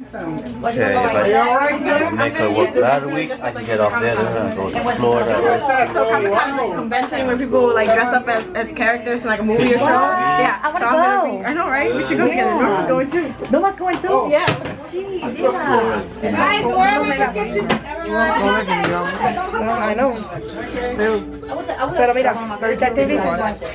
Okay, if I make her work that week, I can get off there and go to Florida. So kind of like a convention where people like dress up as characters in like a movie or show. Yeah, I want to go. I know, right? We should go together. Norma's going too. Noma's going too? Yeah. Jeez, yeah. Guys, order my prescription. I know. Pero mira, ahorita te dicen.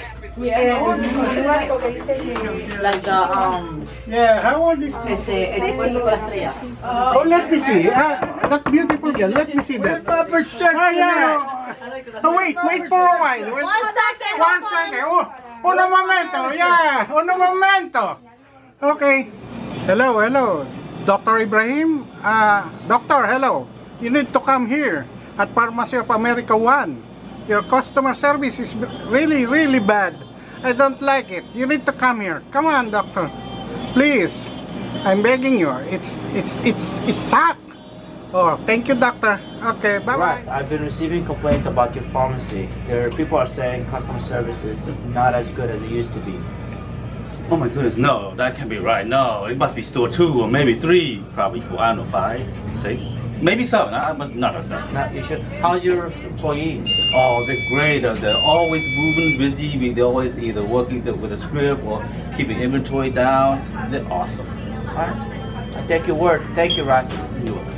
Like the Yeah, how old is this? Oh, let me see. That beautiful girl. Let me see that. Yeah. Oh, wait for a while. One second. Oh, uno momento. Yeah, uno momento. Okay. Hello. Dr. Ibrahim. Doctor, hello. You need to come here at Pharmacy of America 1. Your customer service is really, really bad. I don't like it. You need to come here. Come on, doctor. Please. I'm begging you. It's sad. Oh, thank you, doctor. Okay, bye-bye. Right. I've been receiving complaints about your pharmacy. People are saying customer service is not as good as it used to be. Oh my goodness, no, that can't be right. No, it must be store 2 or maybe 3, probably 4, I don't know, 5, 6, maybe 7. No, that's not. Not you should. How's your employees? Oh, they're great. They're always moving, busy. They're always either working with a script or keeping inventory down. They're awesome. All right. I take your word. Thank you, Rocky. You're welcome.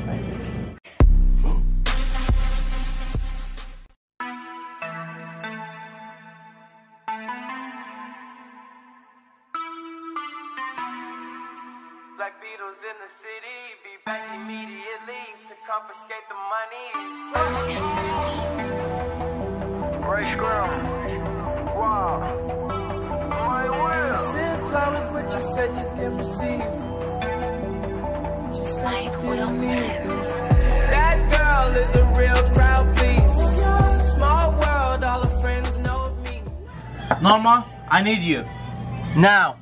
Black Beatles in the city, be back immediately to confiscate the money. Ray Scrum, wow, my will. You sent flowers, but you said you didn't receive. But you said you didn't need them. That girl is a real crowd, please. Small world, all her friends know of me. Norma, I need you now.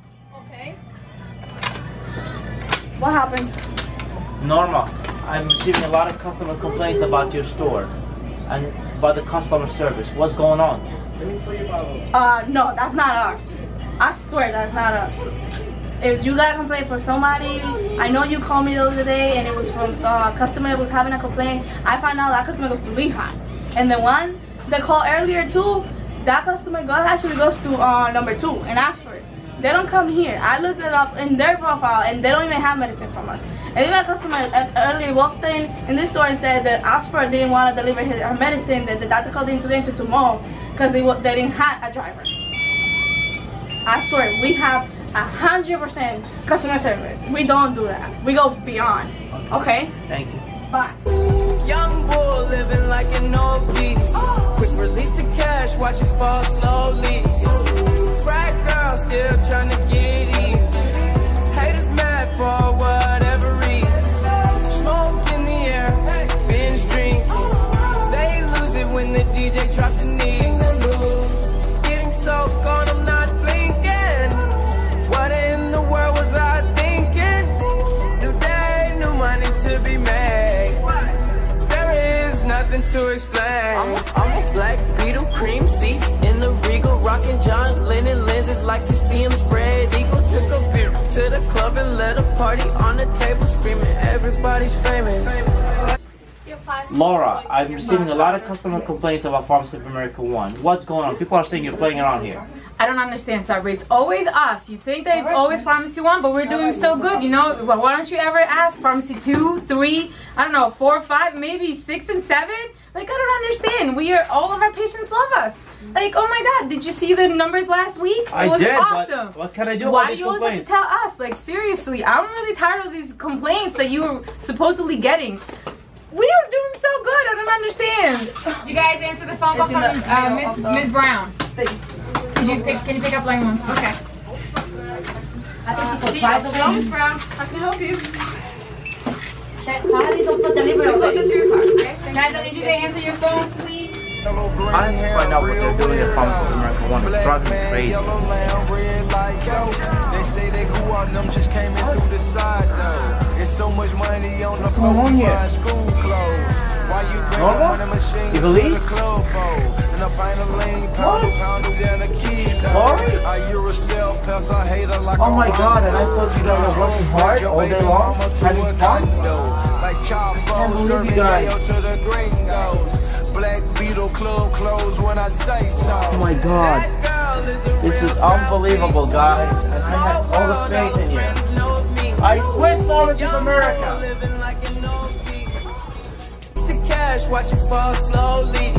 What happened? Norma, I'm receiving a lot of customer complaints about your store and about the customer service. What's going on? No, that's not us. I swear that's not us. If you got a complaint for somebody, I know you called me the other day and it was from a customer that was having a complaint. I find out that customer goes to Lehigh. And the one that called earlier too, that customer actually goes to number 2 and asks for it. They don't come here. I looked it up in their profile and they don't even have medicine from us. And even a customer earlier walked in this store and said that Oxford didn't want to deliver her medicine, that the doctor called in today to tomorrow because they didn't have a driver. I swear, we have 100% customer service. We don't do that. We go beyond. Okay? Thank you. Bye. Young bull living like an old beast. Quick release the cash, watch it fall slowly. Frat girl still trying to get even. Haters mad for whatever reason. Smoke in the air, binge drinking. They lose it when the DJ drops the knee. Getting so gone, I'm not blinking. What in the world was I thinking? New day, new money to be made. There is nothing to explain. I'm a black Beetle, cream seats in the Regal, rocking John Lennon lenses, like to see him spread eagle. Took a beer to the club and let a party on the table, screaming everybody's famous. Laura, I'm receiving a lot of customer complaints about Pharmacy of America 1. What's going on? People are saying you're playing around here. I don't understand, Sabri. It's always us. You think that it's always Pharmacy 1, but we're doing so good, you know? Well, why don't you ever ask Pharmacy 2, 3, I don't know, 4, 5, maybe 6 and 7? Like, I don't understand. All of our patients love us. Like, oh my God, did you see the numbers last week? It was awesome. What can I do Why about do these you always have to tell us? Like, seriously, I'm really tired of these complaints that you're supposedly getting. We are doing so good. I don't understand. Did you guys answer the phone call from Miss Brown? Can you pick up line 1? Okay. I think she could try the way. Miss Brown, I can help you. Tell her these don't put delivery away. Guys, I need you to answer your phone, please. I need to find out what they're doing at Pharmacy of America 1. It's driving me crazy. They say they grew on them, just came in through the side though. It's so much money on the floor, buying school clothes. Why you bring a money machine to the club for? And I find a lean pound down a kilo. A Euro still Oh my god, and I thought you guys were working hard all day long, having fun? I can't believe you guys. Oh my god. This is unbelievable, guys. And I have all the faith in you. I quit Pharmacy of America. Watch it fall slowly.